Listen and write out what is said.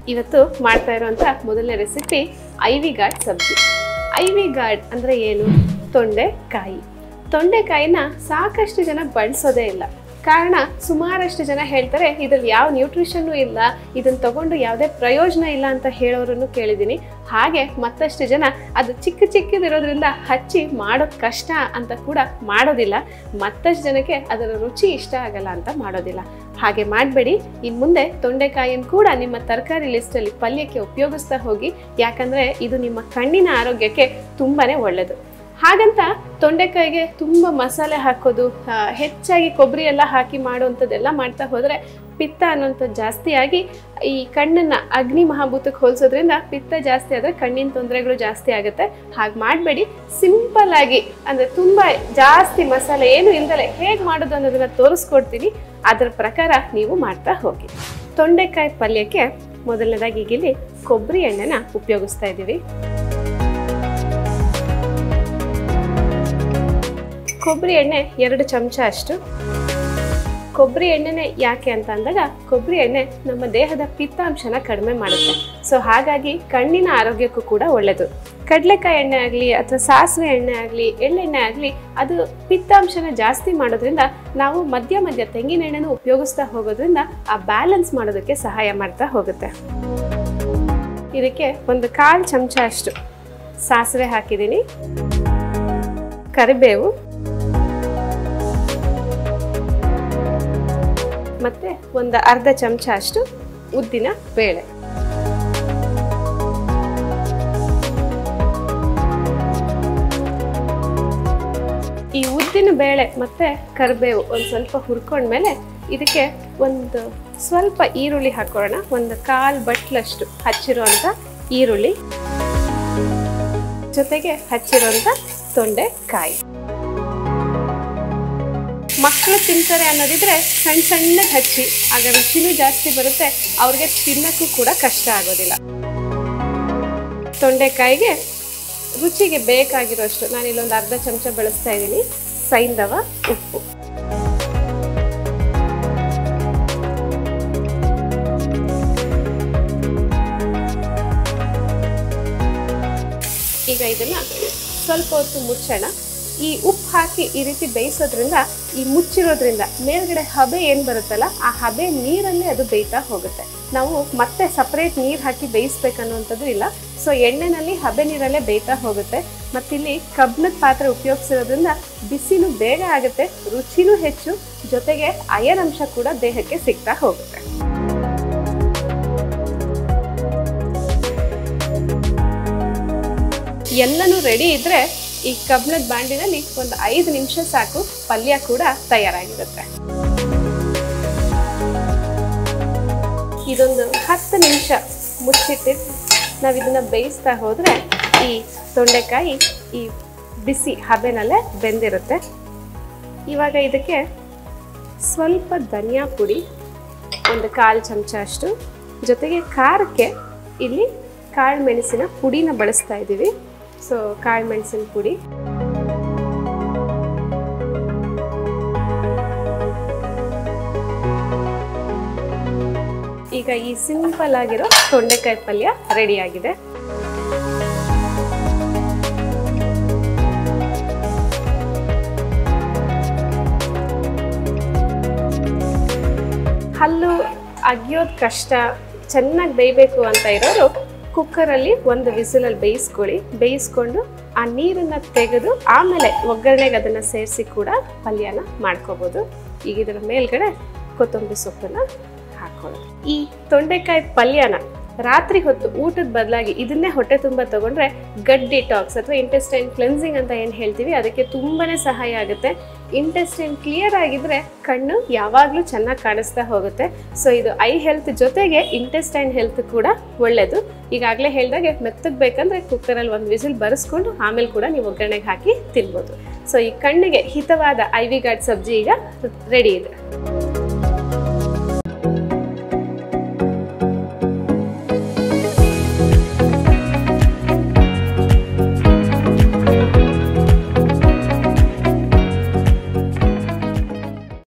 ಇವತ್ತು ಮಾಡ್ತಾ ಇರುವಂತ ಮೊದಲನೇ recipe ivy gourd sabzi. Ivy gourd ಅಂದ್ರೆ ಏನು? ತೊಂಡೆಕಾಯಿ. ತೊಂಡೆಕಾಯಿನ ಸಾಕಷ್ಟು ಜನ ಬಳಸೋದೇ ಇಲ್ಲ. ಕಾರಣ ಸುಮಾರಷ್ಟು ಜನ ಹೇಳ್ತಾರೆ ಇದ್ರಲ್ಲಿ ಯಾವ ನ್ಯೂಟ್ರಿಷನ್ನು ಇಲ್ಲ, ಇದನ್ನು ತಗೊಂಡು ಯಾವುದೇ ಪ್ರಯೋಜನ ಇಲ್ಲ ಅಂತ ಹೇಳೋರನ್ನು ಕೇಳಿದ್ದೀನಿ. ಹಾಗೆ ಮತ್ತಷ್ಟು ಜನ ಅದು ಚಿಕ್ಕದಿರೋದ್ರಿಂದ ಹಚ್ಚಿ ಮಾಡೋದು ಕಷ್ಟ ಅಂತ ಕೂಡ ಮಾಡೋದಿಲ್ಲ. ಮತ್ತಷ್ಟು ಜನಕ್ಕೆ ಅದರ ರುಚಿ ಇಷ್ಟ ಆಗಲ್ಲ ಅಂತ ಮಾಡೋದಿಲ್ಲ. ಹಾಗೆ ಮಾಡಬೇಡಿ. ಇನ್ನು ಮುಂದೆ ತೊಂಡೆಕಾಯಿಯನ್ನು ಕೂಡ ನಿಮ್ಮ ತರಕಾರಿ ಲಿಸ್ಟಲ್ಲಿ ಪಲ್ಯಕ್ಕೆ ಉಪಯೋಗಿಸ್ತಾ ಹೋಗಿ. ಯಾಕಂದರೆ ಇದು ನಿಮ್ಮ ಕಣ್ಣಿನ ಆರೋಗ್ಯಕ್ಕೆ ತುಂಬಾ ಒಳ್ಳೆಯದು. ಹಾಗಂತ ತೊಂಡೆಕಾಯಿಗೆ ತುಂಬ ಮಸಾಲೆ ಹಾಕೋದು, ಹೆಚ್ಚಾಗಿ ಕೊಬ್ಬರಿ ಎಲ್ಲ ಹಾಕಿ ಮಾಡುವಂಥದ್ದೆಲ್ಲ ಮಾಡ್ತಾ ಹೋದರೆ ಪಿತ್ತ ಅನ್ನೋಂಥದ್ದು ಜಾಸ್ತಿ ಆಗಿ ಈ ಕಣ್ಣನ್ನು ಅಗ್ನಿ ಮಹಾಭೂತಕ್ಕೆ ಹೋಲಿಸೋದ್ರಿಂದ ಪಿತ್ತ ಜಾಸ್ತಿ ಆದರೆ ಕಣ್ಣಿನ ತೊಂದರೆಗಳು ಜಾಸ್ತಿ ಆಗುತ್ತೆ. ಹಾಗೆ ಮಾಡಬೇಡಿ. ಸಿಂಪಲ್ ಆಗಿ ಅಂದರೆ ತುಂಬ ಜಾಸ್ತಿ ಮಸಾಲೆ ಏನು ಇಲ್ದಲೆ ಹೇಗೆ ಮಾಡೋದು ಅನ್ನೋದನ್ನು ತೋರಿಸ್ಕೊಡ್ತೀನಿ. ಅದರ ಪ್ರಕಾರ ನೀವು ಮಾಡ್ತಾ ಹೋಗಿ. ತೊಂಡೆಕಾಯಿ ಪಲ್ಯಕ್ಕೆ ಮೊದಲನೇದಾಗಿ ಇಲ್ಲಿ ಕೊಬ್ಬರಿ ಎಣ್ಣೆನ ಉಪಯೋಗಿಸ್ತಾ ಇದ್ದೀವಿ. ಕೊಬ್ಬರಿ ಎಣ್ಣೆ 2 ಚಮಚ ಅಷ್ಟು. ಕೊಬ್ಬರಿ ಎಣ್ಣೆನೇ ಯಾಕೆ ಅಂತ ಅಂದಾಗ ಕೊಬ್ಬರಿ ಎಣ್ಣೆ ನಮ್ಮ ದೇಹದ ಪಿತ್ತಾಂಶನ ಕಡಿಮೆ ಮಾಡುತ್ತೆ. ಸೊ ಹಾಗಾಗಿ ಕಣ್ಣಿನ ಆರೋಗ್ಯಕ್ಕೂ ಕೂಡ ಒಳ್ಳೆಯದು. ಕಡಲೆಕಾಯಿ ಎಣ್ಣೆ ಆಗಲಿ ಅಥವಾ ಸಾಸಿವೆ ಎಣ್ಣೆ ಆಗಲಿ ಎಳ್ಳೆಣ್ಣೆ ಆಗಲಿ ಅದು ಪಿತ್ತಾಂಶನ ಜಾಸ್ತಿ ಮಾಡೋದ್ರಿಂದ ನಾವು ಮಧ್ಯ ತೆಂಗಿನ ಎಣ್ಣೆನೂ ಉಪಯೋಗಿಸ್ತಾ ಹೋಗೋದ್ರಿಂದ ಆ ಬ್ಯಾಲೆನ್ಸ್ ಮಾಡೋದಕ್ಕೆ ಸಹಾಯ ಮಾಡ್ತಾ ಹೋಗುತ್ತೆ. ಇದಕ್ಕೆ 1/4 ಚಮಚ ಅಷ್ಟು ಸಾಸಿವೆ ಹಾಕಿದ್ದೀನಿ. ಕರಿಬೇವು ಮತ್ತು 1/2 ಚಮಚ ಅಷ್ಟು ಉದ್ದಿನ ಬೇಳೆ. ಈ ಉದ್ದಿನ ಬೇಳೆ ಮತ್ತು ಕರಿಬೇವು ಒಂದು ಸ್ವಲ್ಪ ಹುರ್ಕೊಂಡ್ಮೇಲೆ ಇದಕ್ಕೆ ಒಂದು ಸ್ವಲ್ಪ ಈರುಳ್ಳಿ ಹಾಕೊಳ್ಳೋಣ. 1/4 ಬಟ್ಲಷ್ಟು ಹಚ್ಚಿರುವಂಥ ಈರುಳ್ಳಿ ಜೊತೆಗೆ ಹಚ್ಚಿರುವಂಥ ತೊಂಡೆಕಾಯಿ. ಮಕ್ಕಳು ತಿಂತಾರೆ ಅನ್ನೋದಿದ್ರೆ ಸಣ್ಣಗೆ ಹಚ್ಚಿ, ಆಗ ರುಚಿನೂ ಜಾಸ್ತಿ ಬರುತ್ತೆ, ಅವ್ರಿಗೆ ತಿನ್ನಕ್ಕೂ ಕೂಡ ಕಷ್ಟ ಆಗೋದಿಲ್ಲ. ತೊಂಡೆಕಾಯಿಗೆ ರುಚಿಗೆ ಬೇಕಾಗಿರೋಷ್ಟು ನಾನಿಲ್ಲೊಂದು 1/2 ಚಮಚ ಬಳಸ್ತಾ ಇದ್ದೀನಿ ಸೈಂಧವ ಉಪ್ಪು. ಈಗ ಇದನ್ನ ಸ್ವಲ್ಪ ಹೊತ್ತು ಮುಚ್ಚೋಣ. ಈ ಉಪ್ಪು ಹಾಕಿ ಈ ರೀತಿ ಬೇಯಿಸೋದ್ರಿಂದ ಈ ಮುಚ್ಚಿರೋದ್ರಿಂದ ಮೇಲ್ಗಡೆ ಹಬೆ ಏನು ಬರುತ್ತಲ್ಲ ಆ ಹಬೆ ನೀರಲ್ಲೇ ಅದು ಬೇಯ್ತಾ ಹೋಗುತ್ತೆ. ನಾವು ಮತ್ತೆ ಸಪ್ರೇಟ್ ನೀರು ಹಾಕಿ ಬೇಯಿಸ್ಬೇಕನ್ನುವಂಥದ್ದು ಇಲ್ಲ. ಸೊ ಎಣ್ಣೆನಲ್ಲಿ ಹಬೆ ನೀರಲ್ಲೇ ಬೇಯ್ತಾ ಹೋಗುತ್ತೆ. ಮತ್ತಿಲ್ಲಿ ಕಬ್ಬಿಣದ ಪಾತ್ರೆ ಉಪಯೋಗಿಸಿರೋದ್ರಿಂದ ಬಿಸಿನೂ ಬೇಗ ಆಗುತ್ತೆ, ರುಚಿನೂ ಹೆಚ್ಚು, ಜೊತೆಗೆ ಅಯನ್ ಅಂಶ ಕೂಡ ದೇಹಕ್ಕೆ ಸಿಗ್ತಾ ಹೋಗುತ್ತೆ. ಎಲ್ಲನೂ ರೆಡಿ ಇದ್ದರೆ ಈ ಕಬ್ಬಿಣದ ಬಾಂಡಿನಲ್ಲಿ ಒಂದು 5 ನಿಮಿಷ ಸಾಕು, ಪಲ್ಯ ಕೂಡ ತಯಾರಾಗಿರುತ್ತೆ. ಇದೊಂದು 10 ನಿಮಿಷ ಮುಚ್ಚಿಟ್ಟು ನಾವು ಇದನ್ನು ಬೇಯಿಸ್ತಾ ಹೋದರೆ ಈ ತೊಂಡೆಕಾಯಿ ಈ ಬಿಸಿ ಹಬೆನಲ್ಲೇ ಬೆಂದಿರುತ್ತೆ. ಇವಾಗ ಇದಕ್ಕೆ ಸ್ವಲ್ಪ ಧನಿಯಾ ಪುಡಿ 1/4 ಚಮಚ ಅಷ್ಟು, ಜೊತೆಗೆ ಖಾರಕ್ಕೆ ಇಲ್ಲಿ ಕಾಳು ಮೆಣಸಿನ ಪುಡಿನ ಬಳಸ್ತಾ ಇದ್ದೀವಿ. ಸೊ ಕಾಳು ಮೆಣಸಿನ ಪುಡಿ, ಈಗ ಈ ಸಿಂಪಲ್ ಆಗಿರೋ ತೊಂಡೆಕಾಯಿ ಪಲ್ಯ ರೆಡಿಯಾಗಿದೆ. ಹಲ್ಲು ಅಗಿಯೋದು ಕಷ್ಟ, ಚೆನ್ನಾಗಿ ಬೇಯಬೇಕು ಅಂತ ಇರೋರು ಕುಕ್ಕರಲ್ಲಿ 1 ವಿಸಿಲಲ್ಲಿ ಬೇಯಿಸ್ಕೊಂಡು ಆ ನೀರನ್ನು ತೆಗೆದು ಆಮೇಲೆ ಒಗ್ಗರಣೆಗೆ ಅದನ್ನು ಸೇರಿಸಿ ಕೂಡ ಪಲ್ಯನ ಮಾಡ್ಕೋಬೋದು. ಈಗ ಇದರ ಮೇಲ್ಗಡೆ ಕೊತ್ತಂಬರಿ ಸೊಪ್ಪನ್ನು ಹಾಕೊಳ್ಳೋದು. ಈ ತೊಂಡೆಕಾಯಿ ಪಲ್ಯನ ರಾತ್ರಿ ಹೊತ್ತು ಊಟದ ಬದಲಾಗಿ ಇದನ್ನೇ ಹೊಟ್ಟೆ ತುಂಬ ತಗೊಂಡ್ರೆ ಗಟ್ ಡಿಟಾಕ್ಸ್ ಅಥವಾ ಇಂಟೆಸ್ಟೈನ್ ಕ್ಲೆನ್ಸಿಂಗ್ ಅಂತ ಏನು ಹೇಳ್ತೀವಿ ಅದಕ್ಕೆ ತುಂಬಾ ಸಹಾಯ ಆಗುತ್ತೆ. ಇಂಟೆಸ್ಟೈನ್ ಕ್ಲಿಯರ್ ಆಗಿದ್ರೆ ಕಣ್ಣು ಯಾವಾಗಲೂ ಚೆನ್ನಾಗಿ ಕಾಣಿಸ್ತಾ ಹೋಗುತ್ತೆ. ಸೊ ಇದು ಐ ಹೆಲ್ತ್ ಜೊತೆಗೆ ಇಂಟೆಸ್ಟೈನ್ ಹೆಲ್ತ್ ಕೂಡ ಒಳ್ಳೆಯದು. ಈಗಾಗಲೇ ಹೇಳಿದಾಗೆ ಮೆತ್ತಗೆ ಬೇಕಂದರೆ ಕುಕ್ಕರಲ್ಲಿ 1 ವಿಸಿಲ್ ಬರೆಸ್ಕೊಂಡು ಆಮೇಲೆ ಕೂಡ ನೀವು ಒಗ್ಗರಣೆಗೆ ಹಾಕಿ ತಿನ್ಬೋದು. ಸೊ ಈ ಕಣ್ಣಿಗೆ ಹಿತವಾದ ಐವಿ ಗಾರ್ಡ್ ಸಬ್ಜಿ ಈಗ ರೆಡಿ ಇದೆ.